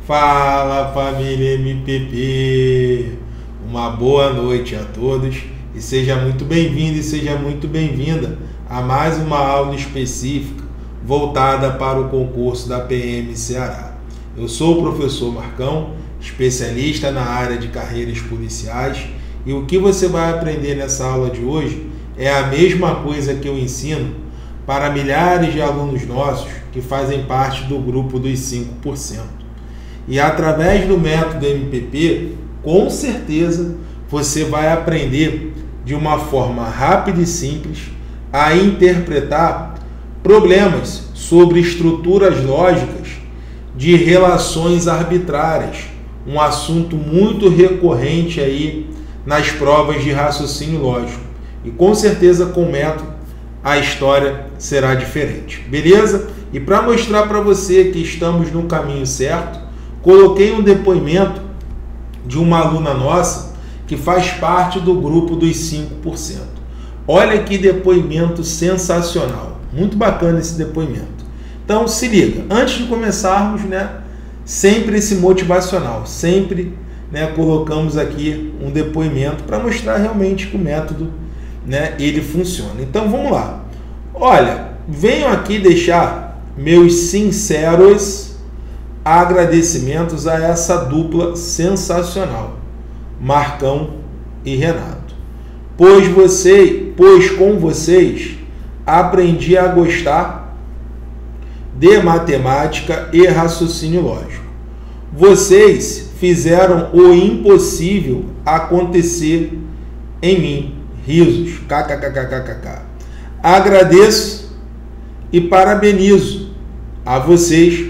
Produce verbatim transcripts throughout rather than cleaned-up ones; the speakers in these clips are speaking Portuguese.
Fala, família M P P! Uma boa noite a todos e seja muito bem-vindo e seja muito bem-vinda a mais uma aula específica voltada para o concurso da P M Ceará. Eu sou o professor Marcão, especialista na área de carreiras policiais, e o que você vai aprender nessa aula de hoje é a mesma coisa que eu ensino para milhares de alunos nossos que fazem parte do grupo dos cinco por cento. E através do método M P P, com certeza você vai aprender de uma forma rápida e simples a interpretar problemas sobre estruturas lógicas de relações arbitrárias, um assunto muito recorrente aí nas provas de raciocínio lógico. E com certeza com o método a história será diferente, beleza? E para mostrar para você que estamos no caminho certo, coloquei um depoimento de uma aluna nossa que faz parte do grupo dos cinco por cento. Olha que depoimento sensacional, muito bacana esse depoimento. Então se liga, antes de começarmos, né, sempre esse motivacional, sempre, né, colocamos aqui um depoimento para mostrar realmente que o método, né, ele funciona. Então vamos lá. Olha, venho aqui deixar meus sinceros agradecimentos a essa dupla sensacional, Marcão e Renato, pois você, pois com vocês aprendi a gostar de matemática e raciocínio lógico. Vocês fizeram o impossível acontecer em mim. Risos. Kkkkkkk. Agradeço e parabenizo a vocês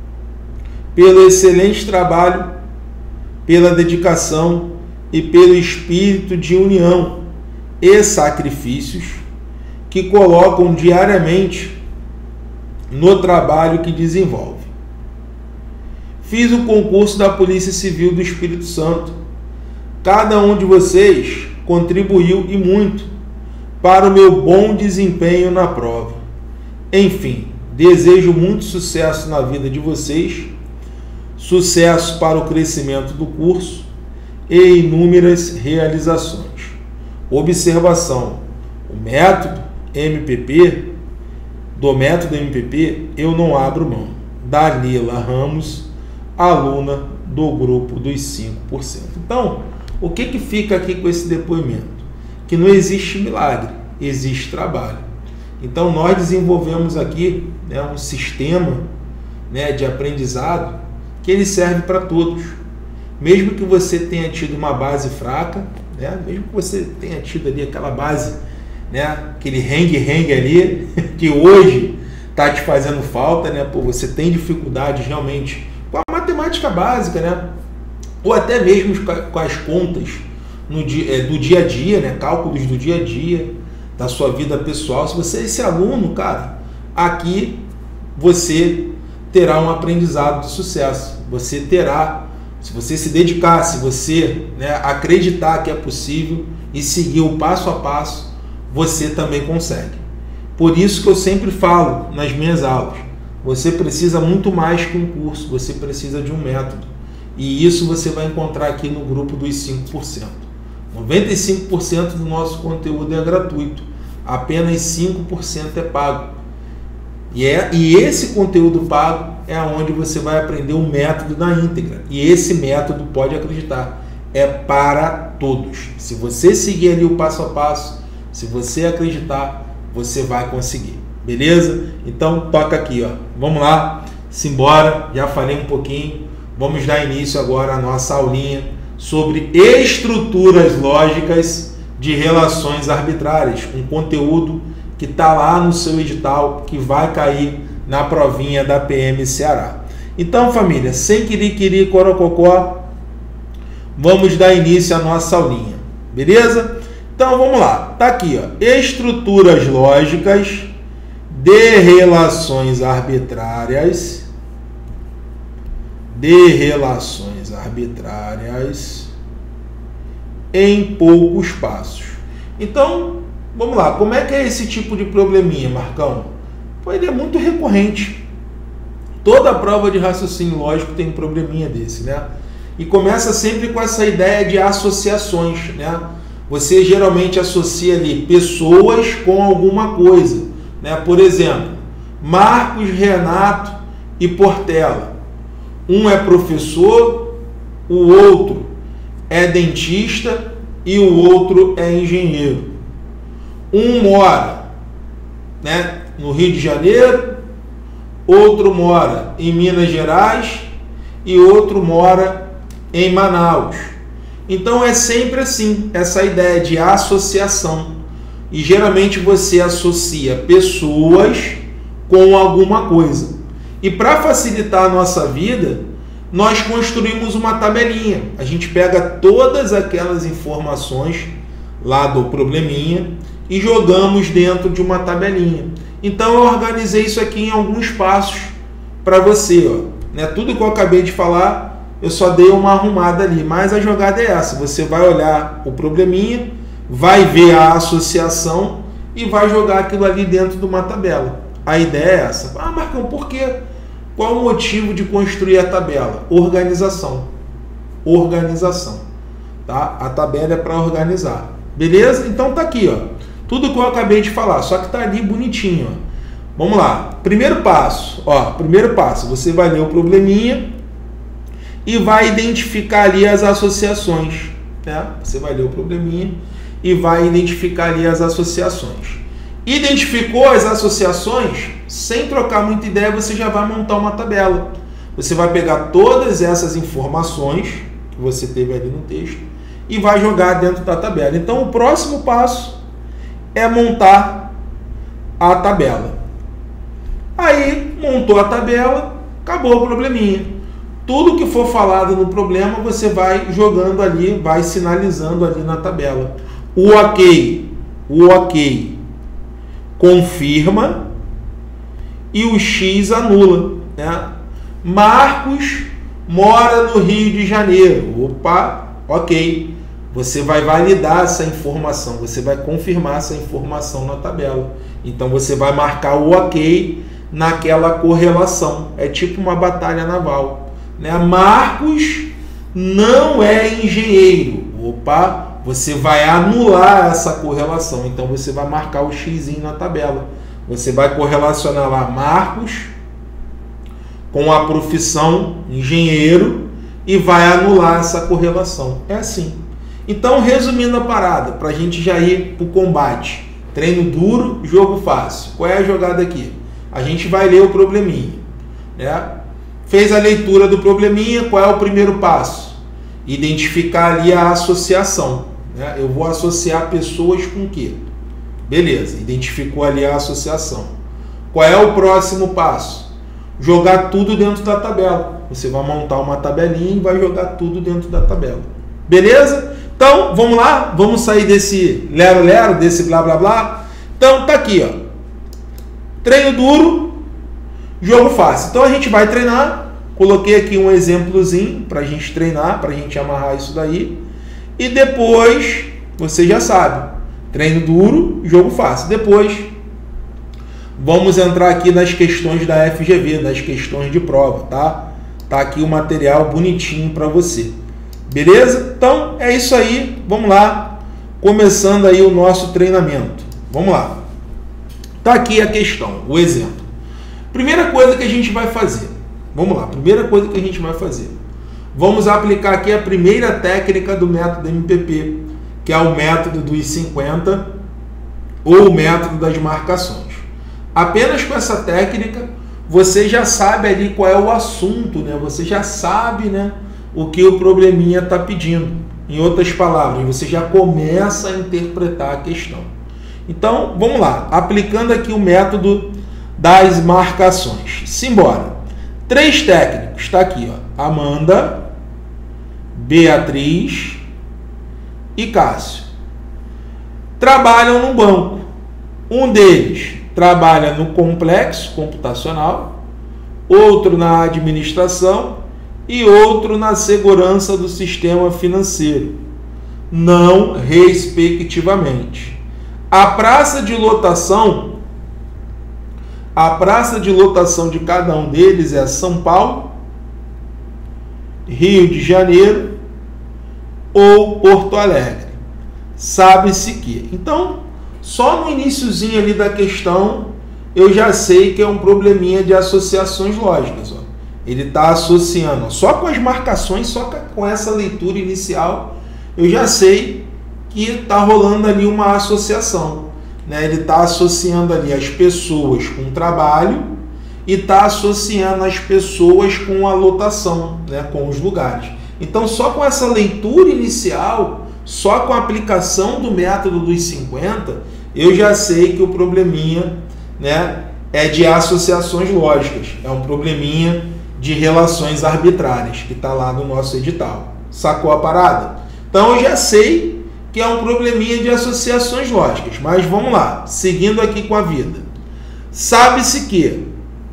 pelo excelente trabalho, pela dedicação e pelo espírito de união e sacrifícios que colocam diariamente no trabalho que desenvolve. Fiz o concurso da Polícia Civil do Espírito Santo. Cada um de vocês contribuiu e muito para o meu bom desempenho na prova. Enfim, desejo muito sucesso na vida de vocês, sucesso para o crescimento do curso e inúmeras realizações. Observação: o método M P P, do método M P P, eu não abro mão. Danila Ramos, aluna do grupo dos cinco por cento. Então, o que que fica aqui com esse depoimento? Que não existe milagre, existe trabalho. Então, nós desenvolvemos aqui, né, um sistema, né, de aprendizado que ele serve para todos. Mesmo que você tenha tido uma base fraca, né, mesmo que você tenha tido ali aquela base, né, aquele rengue-rengue ali, que hoje está te fazendo falta, né, pô, você tem dificuldade realmente com a matemática básica, né, ou até mesmo com as contas no dia, do dia a dia, né, cálculos do dia a dia, da sua vida pessoal. Se você é esse aluno, cara, aqui você terá um aprendizado de sucesso. Você terá, se você se dedicar, se você, né, acreditar que é possível e seguir o passo a passo, você também consegue. Por isso que eu sempre falo nas minhas aulas, você precisa muito mais que um curso, você precisa de um método. E isso você vai encontrar aqui no grupo dos cinco por cento. noventa e cinco por cento do nosso conteúdo é gratuito, apenas cinco por cento é pago. E, é, e esse conteúdo pago é onde você vai aprender o método na íntegra. E esse método, pode acreditar, é para todos. Se você seguir ali o passo a passo, se você acreditar, você vai conseguir. Beleza? Então toca aqui, ó. Vamos lá, simbora. Já falei um pouquinho. Vamos dar início agora à nossa aulinha sobre estruturas lógicas de relações arbitrárias. Um conteúdo que está lá no seu edital, que vai cair na provinha da P M Ceará. Então, família, sem querer corococó, vamos dar início à nossa aulinha, beleza? Então, vamos lá. Tá aqui, ó, estruturas lógicas de relações arbitrárias, de relações arbitrárias em poucos passos. Então, vamos lá, como é que é esse tipo de probleminha, Marcão? Pô, ele é muito recorrente. Toda prova de raciocínio lógico tem um probleminha desse, né? E começa sempre com essa ideia de associações, né? Você geralmente associa ali pessoas com alguma coisa, né? Por exemplo, Marcos, Renato e Portela. Um é professor, o outro é dentista e o outro é engenheiro. Um mora, né, no Rio de Janeiro, outro mora em Minas Gerais e outro mora em Manaus. Então é sempre assim, essa ideia de associação. E geralmente você associa pessoas com alguma coisa. E para facilitar a nossa vida, nós construímos uma tabelinha. A gente pega todas aquelas informações lá do probleminha e jogamos dentro de uma tabelinha. Então eu organizei isso aqui em alguns passos para você, ó, né? Tudo que eu acabei de falar, eu só dei uma arrumada ali, mas a jogada é essa. Você vai olhar o probleminha, vai ver a associação e vai jogar aquilo ali dentro de uma tabela. A ideia é essa. Ah, Marcão, por quê? Qual o motivo de construir a tabela? Organização. Organização. Tá? A tabela é para organizar. Beleza? Então tá aqui, ó. Tudo que eu acabei de falar, só que tá ali bonitinho, ó. Vamos lá. Primeiro passo, ó, primeiro passo, você vai ler o probleminha e vai identificar ali as associações, né? Você vai ler o probleminha e vai identificar ali as associações. Identificou as associações, sem trocar muita ideia, você já vai montar uma tabela. Você vai pegar todas essas informações que você teve ali no texto e vai jogar dentro da tabela. Então, o próximo passo é montar a tabela. Aí, montou a tabela, acabou o probleminha. Tudo que for falado no problema, você vai jogando ali, vai sinalizando ali na tabela. O ok, o ok confirma e o X anula, né? Marcos mora no Rio de Janeiro. Opa, ok. Você vai validar essa informação, você vai confirmar essa informação na tabela. Então você vai marcar o ok naquela correlação. É tipo uma batalha naval, né? Marcos não é engenheiro. Opa, você vai anular essa correlação. Então você vai marcar o X na tabela. Você vai correlacionar lá Marcos com a profissão engenheiro e vai anular essa correlação. É assim. Então, resumindo a parada, para a gente já ir para o combate. Treino duro, jogo fácil. Qual é a jogada aqui? A gente vai ler o probleminha, né? Fez a leitura do probleminha, qual é o primeiro passo? Identificar ali a associação, né? Eu vou associar pessoas com o quê? Beleza, identificou ali a associação. Qual é o próximo passo? Jogar tudo dentro da tabela. Você vai montar uma tabelinha e vai jogar tudo dentro da tabela. Beleza? Então, vamos lá, vamos sair desse lero-lero, desse blá blá blá. Então, tá aqui, ó. Treino duro, jogo fácil. Então, a gente vai treinar. Coloquei aqui um exemplozinho para a gente treinar, para a gente amarrar isso daí. E depois, você já sabe, treino duro, jogo fácil. Depois, vamos entrar aqui nas questões da F G V, nas questões de prova, tá? Tá aqui o material bonitinho para você. Beleza? Então, é isso aí. Vamos lá. Começando aí o nosso treinamento. Vamos lá. Tá aqui a questão, o exemplo. Primeira coisa que a gente vai fazer. Vamos lá. Primeira coisa que a gente vai fazer. Vamos aplicar aqui a primeira técnica do método M P P, que é o método dos cinquenta ou o método das marcações. Apenas com essa técnica, você já sabe ali qual é o assunto, né? Você já sabe, né, o que o probleminha está pedindo. Em outras palavras, você já começa a interpretar a questão. Então, vamos lá. Aplicando aqui o método das marcações. Simbora. Três técnicos. Está aqui, ó. Amanda, Beatriz e Cássio. Trabalham no banco. Um deles trabalha no complexo computacional, outro na administração e outro na segurança do sistema financeiro, não respectivamente. A praça de lotação A praça de lotação de cada um deles é São Paulo, Rio de Janeiro ou Porto Alegre. Sabe-se que. Então, só no iniciozinho ali da questão, eu já sei que é um probleminha de associações lógicas. Ó. Ele está associando, ó, só com as marcações, só com essa leitura inicial, eu já sei que está rolando ali uma associação. Né? Ele está associando ali as pessoas com o trabalho e está associando as pessoas com a lotação, né? Com os lugares. Então, só com essa leitura inicial, só com a aplicação do método dos cinquenta, eu já sei que o probleminha, né, é de associações lógicas, é um probleminha de relações arbitrárias, que está lá no nosso edital. Sacou a parada? Então, eu já sei que é um probleminha de associações lógicas. Mas vamos lá, seguindo aqui com a vida. Sabe-se que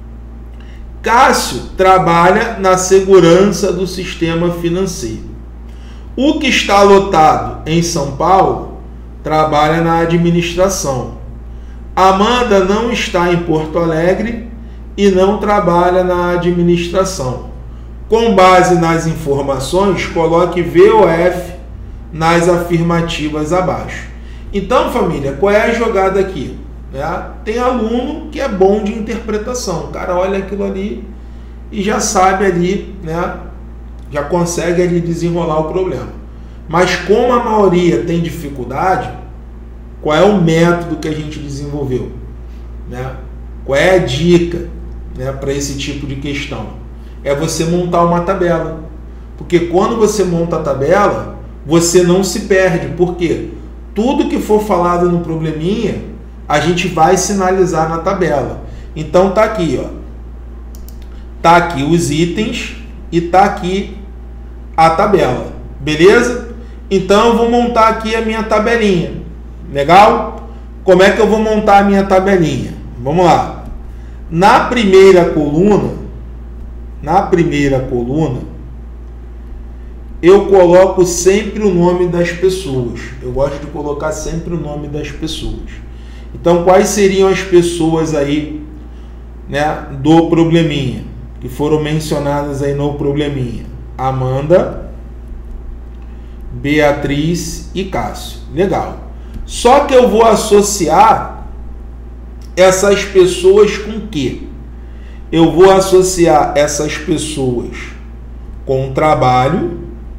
Cássio trabalha na segurança do sistema financeiro. O que está lotado em São Paulo trabalha na administração. Amanda não está em Porto Alegre e não trabalha na administração. Com base nas informações, coloque V ou F nas afirmativas abaixo. Então, família, qual é a jogada aqui? Né? Tem aluno que é bom de interpretação. O cara olha aquilo ali e já sabe ali, né? Já consegue ali desenrolar o problema. Mas como a maioria tem dificuldade, qual é o método que a gente desenvolveu? Né? Qual é a dica, né, para esse tipo de questão? É você montar uma tabela. Porque quando você monta a tabela, você não se perde. Por quê? Tudo que for falado no probleminha, a gente vai sinalizar na tabela. Então tá aqui, ó. Tá aqui os itens e tá aqui a tabela. Beleza? Então eu vou montar aqui a minha tabelinha. Legal? Como é que eu vou montar a minha tabelinha? Vamos lá. Na primeira coluna, na primeira coluna, eu coloco sempre o nome das pessoas. Eu gosto de colocar sempre o nome das pessoas. Então, quais seriam as pessoas aí, né, do probleminha, que foram mencionadas aí no probleminha? Amanda, Beatriz e Cássio. Legal. Só que eu vou associar essas pessoas com o quê? Eu vou associar essas pessoas com o trabalho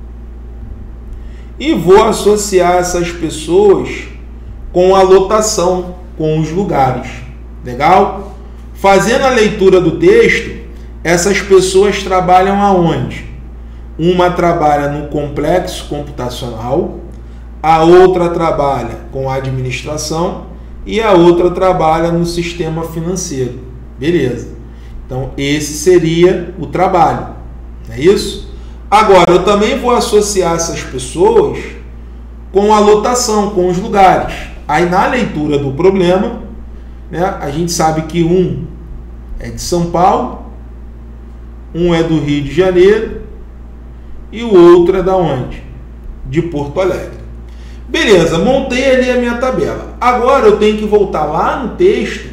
e vou associar essas pessoas com a lotação, com os lugares. Legal? Fazendo a leitura do texto, essas pessoas trabalham aonde? Uma trabalha no complexo computacional, a outra trabalha com a administração e a outra trabalha no sistema financeiro. Beleza. Então, esse seria o trabalho. Não é isso? Agora, eu também vou associar essas pessoas com a lotação, com os lugares. Aí, na leitura do problema, né, a gente sabe que um é de São Paulo, um é do Rio de Janeiro e o outro é da onde? De Porto Alegre. Beleza, montei ali a minha tabela. Agora eu tenho que voltar lá no texto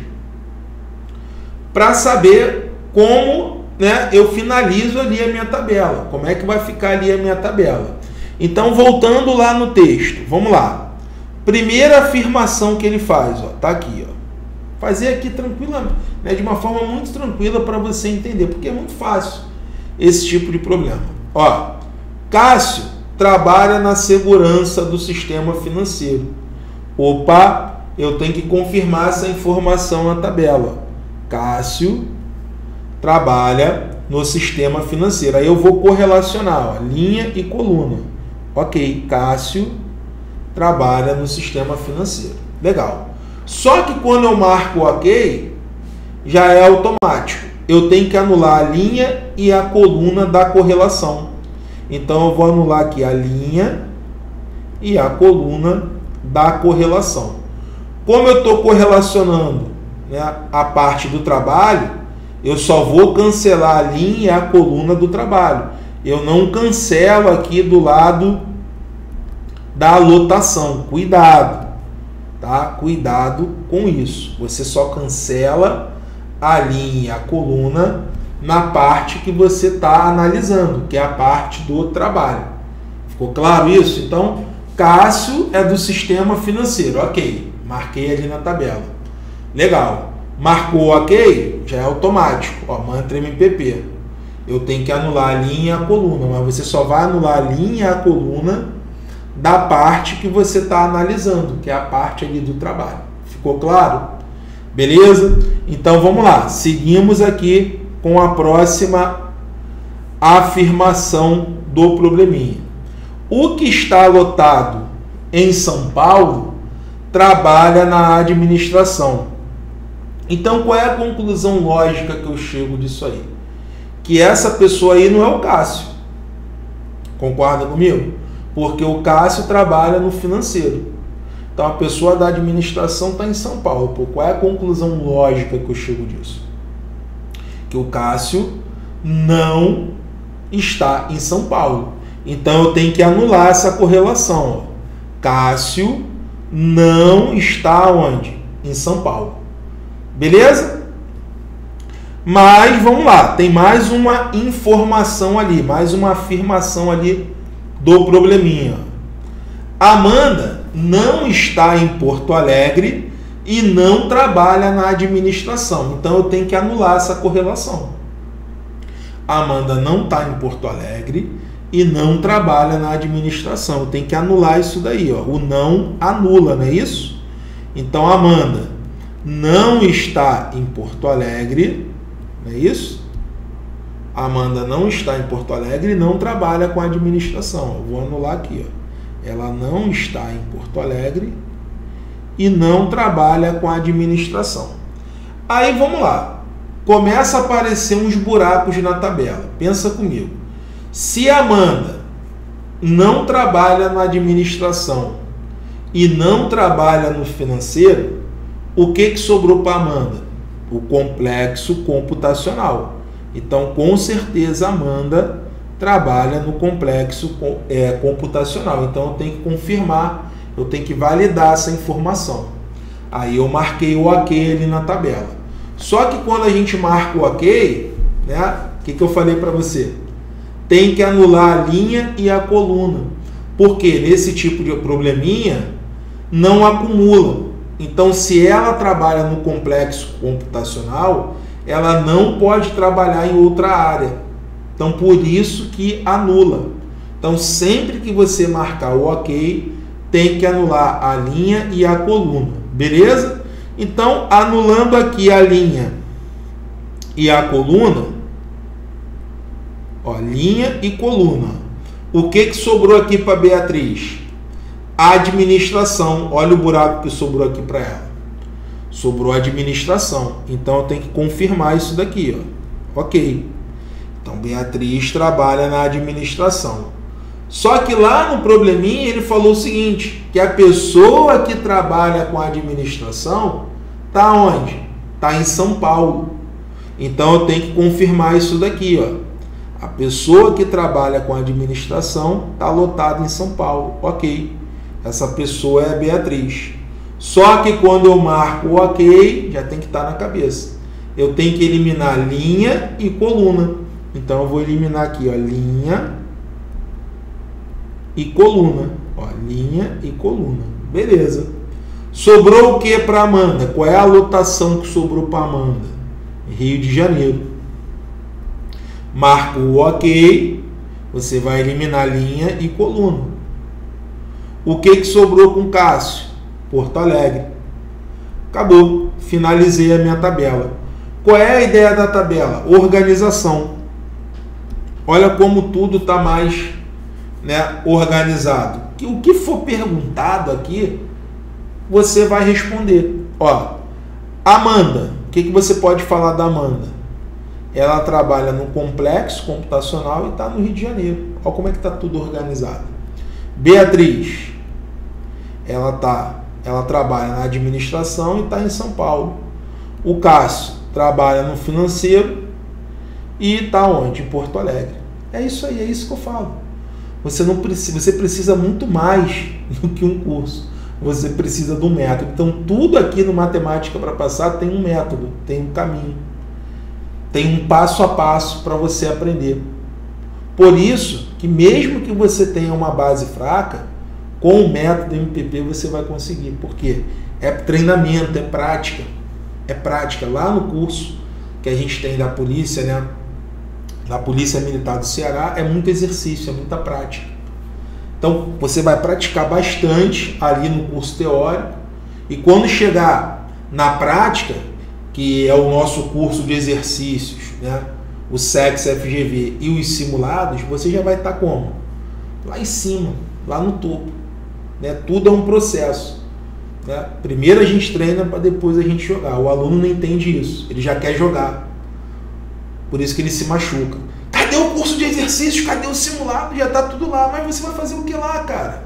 para saber como, né, eu finalizo ali a minha tabela. Como é que vai ficar ali a minha tabela? Então, voltando lá no texto, vamos lá. Primeira afirmação que ele faz, ó, tá aqui, ó. Fazer aqui tranquilamente, né, de uma forma muito tranquila para você entender, porque é muito fácil esse tipo de problema. Ó, Cássio trabalha na segurança do sistema financeiro. Opa, eu tenho que confirmar essa informação na tabela. Cássio trabalha no sistema financeiro. Aí eu vou correlacionar, ó, linha e coluna. Ok, Cássio trabalha no sistema financeiro. Legal. Só que quando eu marco ok, já é automático. Eu tenho que anular a linha e a coluna da correlação. Então, eu vou anular aqui a linha e a coluna da correlação. Como eu estou correlacionando, né, a parte do trabalho, eu só vou cancelar a linha e a coluna do trabalho. Eu não cancelo aqui do lado da lotação. Cuidado, tá? Cuidado com isso. Você só cancela a linha e a coluna na parte que você está analisando, que é a parte do trabalho. Ficou claro isso? Então, Cássio é do sistema financeiro. Ok, marquei ali na tabela. Legal. Marcou ok, já é automático. Ó, mantra M P P. Eu tenho que anular a linha e a coluna, mas você só vai anular a linha e a coluna da parte que você está analisando, que é a parte ali do trabalho. Ficou claro? Beleza? Então vamos lá. Seguimos aqui com a próxima afirmação do probleminha. O que está lotado em São Paulo trabalha na administração. Então, qual é a conclusão lógica que eu chego disso aí? Que essa pessoa aí não é o Cássio. Concorda comigo? Porque o Cássio trabalha no financeiro. Então, a pessoa da administração está em São Paulo. Pô, qual é a conclusão lógica que eu chego disso? Que o Cássio não está em São Paulo. Então, eu tenho que anular essa correlação. Ó. Cássio não está onde? Em São Paulo. Beleza? Mas, vamos lá. Tem mais uma informação ali. Mais uma afirmação ali do probleminha. Amanda não está em Porto Alegre e não trabalha na administração. Então, eu tenho que anular essa correlação. Amanda não está em Porto Alegre e não trabalha na administração. Eu tenho que anular isso daí. Ó. O não anula, não é isso? Então, Amanda não está em Porto Alegre, não é isso? Amanda não está em Porto Alegre e não trabalha com a administração. Eu vou anular aqui. Ó. Ela não está em Porto Alegre e não trabalha com a administração. Aí vamos lá. Começa a aparecer uns buracos na tabela. Pensa comigo. Se a Amanda não trabalha na administração e não trabalha no financeiro, o que, que sobrou para a Amanda? O complexo computacional. Então, com certeza, a Amanda trabalha no complexo é, computacional. Então, eu tenho que confirmar, eu tenho que validar essa informação. Aí, eu marquei o ok ali na tabela. Só que quando a gente marca o ok, né, o que, que eu falei para você? Tem que anular a linha e a coluna. Porque nesse tipo de probleminha, não acumula. Então, se ela trabalha no complexo computacional, ela não pode trabalhar em outra área. Então, por isso que anula. Então, sempre que você marcar o ok, tem que anular a linha e a coluna. Beleza? Então, anulando aqui a linha e a coluna, ó, linha e coluna. O que, que sobrou aqui para Beatriz? Administração. Olha o buraco que sobrou aqui para ela. Sobrou administração. Então, eu tenho que confirmar isso daqui. Ó. Ok. Então, Beatriz trabalha na administração. Só que lá no probleminha ele falou o seguinte, que a pessoa que trabalha com a administração está onde? Está em São Paulo. Então, eu tenho que confirmar isso daqui. Ó. A pessoa que trabalha com a administração está lotada em São Paulo. Ok. Essa pessoa é a Beatriz. Só que quando eu marco o ok, já tem que estar na cabeça. Eu tenho que eliminar linha e coluna. Então, eu vou eliminar aqui, ó, linha e coluna. Ó, linha e coluna. Beleza. Sobrou o que para Amanda? Qual é a lotação que sobrou para Amanda? Rio de Janeiro. Marco o ok. Você vai eliminar linha e coluna. O que, que sobrou com Cássio? Porto Alegre. Acabou. Finalizei a minha tabela. Qual é a ideia da tabela? Organização. Olha como tudo está mais, né, organizado. O que for perguntado aqui, você vai responder. Ó, Amanda. O que, que você pode falar da Amanda? Ela trabalha no complexo computacional e está no Rio de Janeiro. Olha como é que está tudo organizado. Beatriz. Ela, tá, ela trabalha na administração e está em São Paulo. O Cássio trabalha no financeiro e está onde? Em Porto Alegre. É isso aí, é isso que eu falo. Você, não precisa, você precisa muito mais do que um curso. Você precisa do método. Então, tudo aqui no Matemática para Passar tem um método, tem um caminho. tem um passo a passo para você aprender. Por isso que mesmo que você tenha uma base fraca, com o método M P P você vai conseguir. Por quê? É treinamento, é prática. É prática. Lá no curso que a gente tem da polícia, né? Da Polícia Militar do Ceará, é muito exercício, é muita prática. Então, você vai praticar bastante ali no curso teórico e quando chegar na prática, que é o nosso curso de exercícios, né? O S E X F G V e os simulados, você já vai estar como? Lá em cima, lá no topo. Né? Tudo é um processo. Né? Primeiro a gente treina para depois a gente jogar. O aluno não entende isso, ele já quer jogar. Por isso que ele se machuca. Cadê o curso de exercícios? Cadê o simulado? Já está tudo lá. Mas você vai fazer o que lá, cara?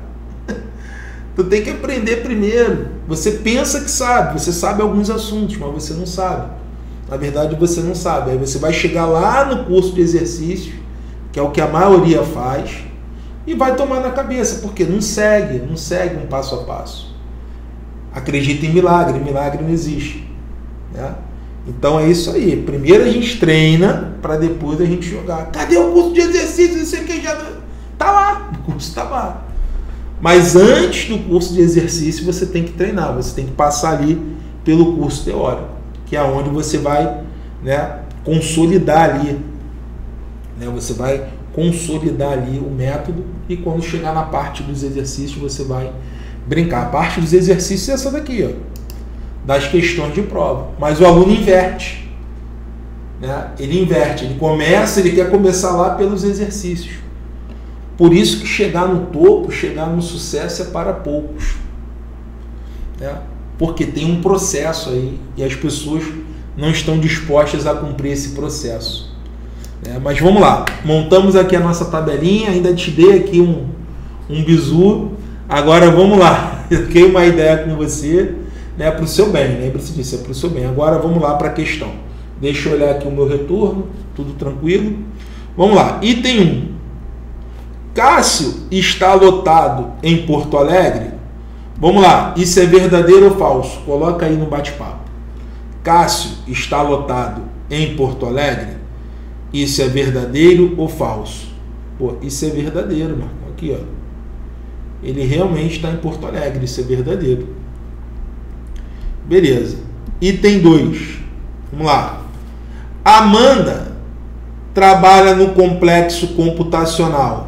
Tu tem que aprender primeiro. Você pensa que sabe, você sabe alguns assuntos, mas você não sabe. Na verdade, você não sabe. Aí você vai chegar lá no curso de exercícios, que é o que a maioria faz, e vai tomar na cabeça, porque não segue, não segue um passo a passo. Acredita em milagre, milagre não existe. Né? Então é isso aí. Primeiro a gente treina para depois a gente jogar. Cadê o curso de exercícios? Isso aqui já tá lá. O curso está lá. Mas antes do curso de exercício você tem que treinar. Você tem que passar ali pelo curso teórico, que é onde você vai, né, consolidar ali. Né, você vai consolidar ali o método e quando chegar na parte dos exercícios você vai brincar. A parte dos exercícios é essa daqui, ó. Das questões de prova, mas o aluno inverte, né? Ele inverte, ele começa, ele quer começar lá pelos exercícios. Por isso que chegar no topo, chegar no sucesso é para poucos, né? Porque tem um processo aí e as pessoas não estão dispostas a cumprir esse processo, né? Mas vamos lá, montamos aqui a nossa tabelinha, ainda te dei aqui um, um bizu, agora vamos lá, eu fiquei uma ideia com você, né, para o seu bem, lembre-se disso, é para o seu bem. Agora vamos lá para a questão. Deixa eu olhar aqui o meu retorno, tudo tranquilo. Vamos lá, item um. Cássio está lotado em Porto Alegre? Vamos lá, isso é verdadeiro ou falso? Coloca aí no bate-papo. Cássio está lotado em Porto Alegre? Isso é verdadeiro ou falso? Pô, isso é verdadeiro, Marco. Aqui, ó. Ele realmente está em Porto Alegre, isso é verdadeiro. Beleza. Item dois. Vamos lá. Amanda trabalha no complexo computacional.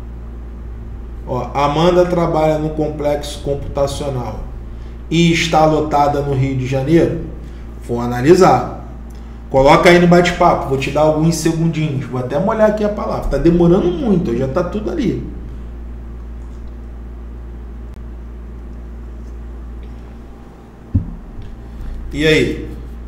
Ó, Amanda trabalha no complexo computacional e está lotada no Rio de Janeiro? Vou analisar. Coloca aí no bate-papo. Vou te dar alguns segundinhos. Vou até molhar aqui a palavra. Está demorando muito. Já está tudo ali. E aí?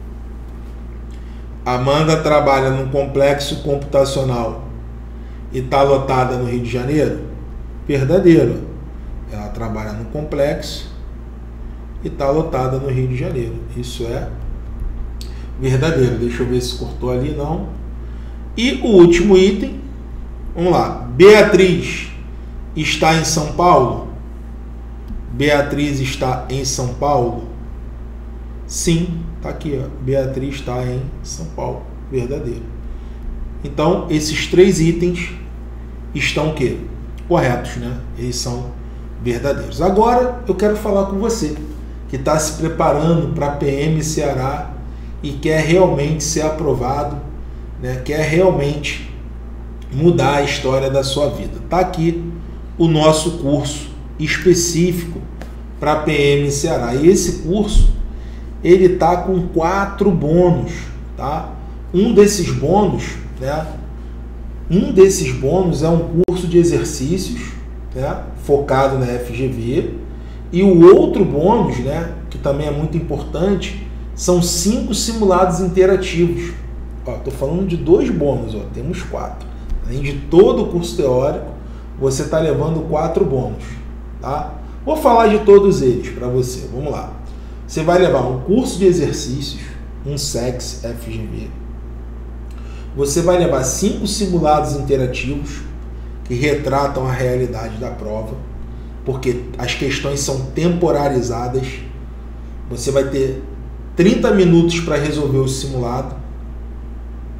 Amanda trabalha num complexo computacional e está lotada no Rio de Janeiro? Verdadeiro. Ela trabalha no complexo e está lotada no Rio de Janeiro. Isso é verdadeiro. Deixa eu ver se cortou ali, não. E o último item. Vamos lá. Beatriz está em São Paulo? Beatriz está em São Paulo? Sim, tá aqui, ó. Beatriz está em São Paulo, verdadeiro. Então, esses três itens estão o quê? Corretos, né? Eles são verdadeiros. Agora, eu quero falar com você que está se preparando para a P M Ceará e quer realmente ser aprovado, né? Quer realmente mudar a história da sua vida. Tá aqui o nosso curso específico para a P M Ceará. E esse curso ele tá com quatro bônus, tá? Um desses bônus, né? Um desses bônus é um curso de exercícios, né? Focado na F G V, e o outro bônus, né? Que também é muito importante, são cinco simulados interativos. Ó, tô falando de dois bônus, ó, temos quatro. Além de todo o curso teórico, você tá levando quatro bônus, tá? Vou falar de todos eles para você. Vamos lá. Você vai levar um curso de exercícios, um S E X F G V. Você vai levar cinco simulados interativos que retratam a realidade da prova, porque as questões são temporarizadas. Você vai ter trinta minutos para resolver o simulado.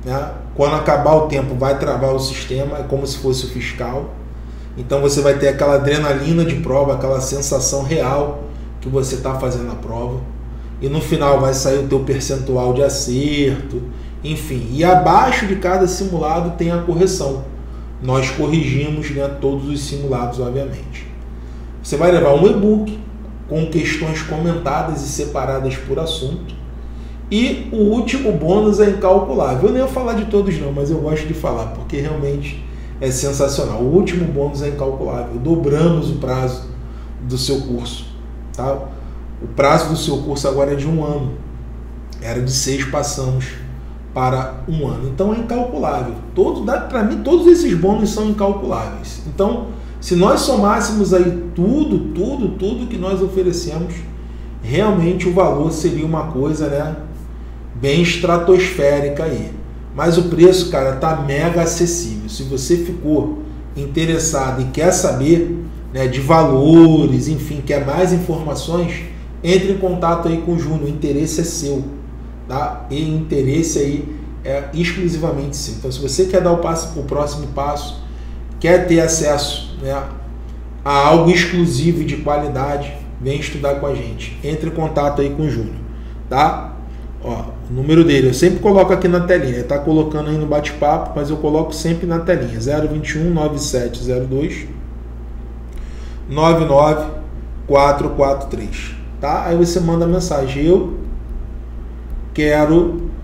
né? Quando acabar o tempo vai travar o sistema, é como se fosse o fiscal. Então você vai ter aquela adrenalina de prova, aquela sensação real que você está fazendo a prova. E no final vai sair o teu percentual de acerto, enfim. E abaixo de cada simulado tem a correção. Nós corrigimos, né, todos os simulados, obviamente. Você vai levar um e-book com questões comentadas e separadas por assunto. E o último bônus é incalculável. Eu nem vou falar de todos não, mas eu gosto de falar, porque realmente é sensacional. O último bônus é incalculável. Dobramos o prazo do seu curso. Tá? O prazo do seu curso agora é de um ano. Era de seis, passamos para um ano. Então é incalculável. Todo, para mim, todos esses bônus são incalculáveis. Então, se nós somássemos aí tudo, tudo, tudo que nós oferecemos, realmente o valor seria uma coisa, né, bem estratosférica aí. Mas o preço, cara, tá mega acessível. Se você ficou interessado e quer saber, né, de valores, enfim, quer mais informações, entre em contato aí com o Júnior. O interesse é seu, tá? E interesse aí é exclusivamente seu. Então, se você quer dar o, passo, o próximo passo, quer ter acesso, né, a algo exclusivo e de qualidade, vem estudar com a gente. Entre em contato aí com o Júnior, tá? Ó, o número dele eu sempre coloco aqui na telinha. Ele tá colocando aí no bate-papo, mas eu coloco sempre na telinha. zero vinte e um, nove sete zero dois, nove nove quatro quatro três, tá? Aí você manda a mensagem: eu quero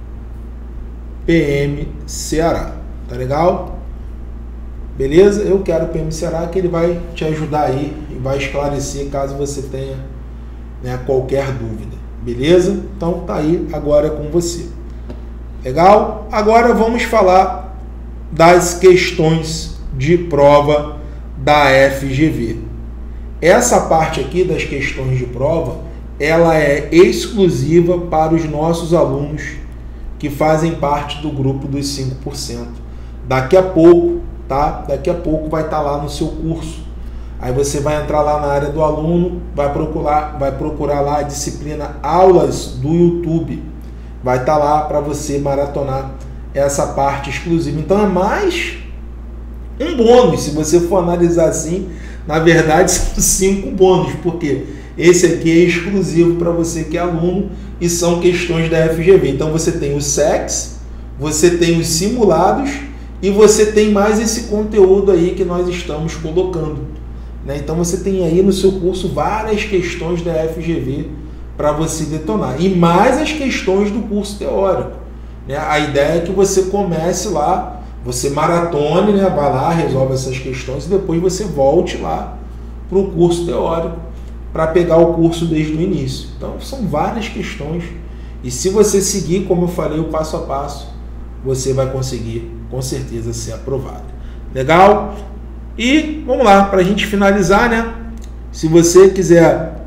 P M Ceará, tá legal? Beleza? Eu quero P M Ceará, que ele vai te ajudar aí e vai esclarecer caso você tenha, né, qualquer dúvida. Beleza? Então tá aí agora com você. Legal? Agora vamos falar das questões de prova da F G V. Essa parte aqui das questões de prova, ela é exclusiva para os nossos alunos que fazem parte do grupo dos cinco por cento. Daqui a pouco, tá? Daqui a pouco vai estar lá no seu curso. Aí você vai entrar lá na área do aluno, vai procurar, vai procurar lá a disciplina Aulas do YouTube. Vai estar lá para você maratonar essa parte exclusiva. Então é mais um bônus, se você for analisar assim. Na verdade são cinco bônus, porque esse aqui é exclusivo para você que é aluno e são questões da F G V. Então você tem o S E X, você tem os simulados e você tem mais esse conteúdo aí que nós estamos colocando. Então você tem aí no seu curso várias questões da F G V para você detonar. E mais as questões do curso teórico. A ideia é que você comece lá, você maratone, né? Vai lá, resolve essas questões e depois você volte lá para o curso teórico para pegar o curso desde o início. Então são várias questões e se você seguir, como eu falei, o passo a passo, você vai conseguir com certeza ser aprovado. Legal? E vamos lá, para a gente finalizar, né? Se você quiser,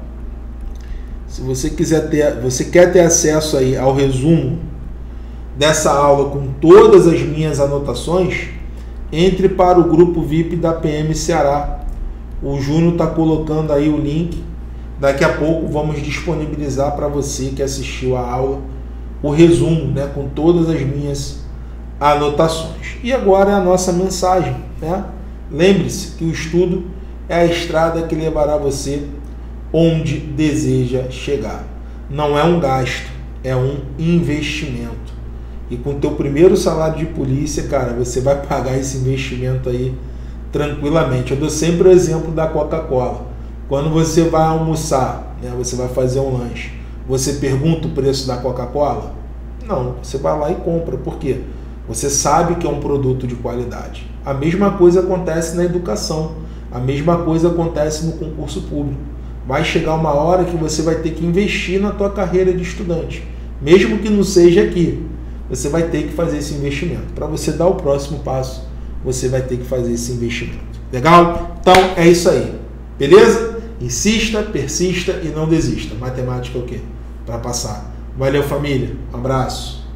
se você quiser ter, você quer ter acesso aí ao resumo dessa aula com todas as minhas anotações, entre para o grupo V I P da P M Ceará. O Júnior está colocando aí o link. Daqui a pouco vamos disponibilizar para você que assistiu a aula o resumo, né, com todas as minhas anotações. E agora é a nossa mensagem, né? Lembre-se que o estudo é a estrada que levará você onde deseja chegar. Não é um gasto, é um investimento. E com o teu primeiro salário de polícia, cara, você vai pagar esse investimento aí tranquilamente. Eu dou sempre o exemplo da Coca-Cola. Quando você vai almoçar, né, você vai fazer um lanche, você pergunta o preço da Coca-Cola? Não, você vai lá e compra. Por quê? Você sabe que é um produto de qualidade. A mesma coisa acontece na educação. A mesma coisa acontece no concurso público. Vai chegar uma hora que você vai ter que investir na tua carreira de estudante. Mesmo que não seja aqui, você vai ter que fazer esse investimento. Para você dar o próximo passo, você vai ter que fazer esse investimento. Legal? Então é isso aí. Beleza? Insista, persista e não desista. Matemática é o quê? Para passar. Valeu, família. Um abraço.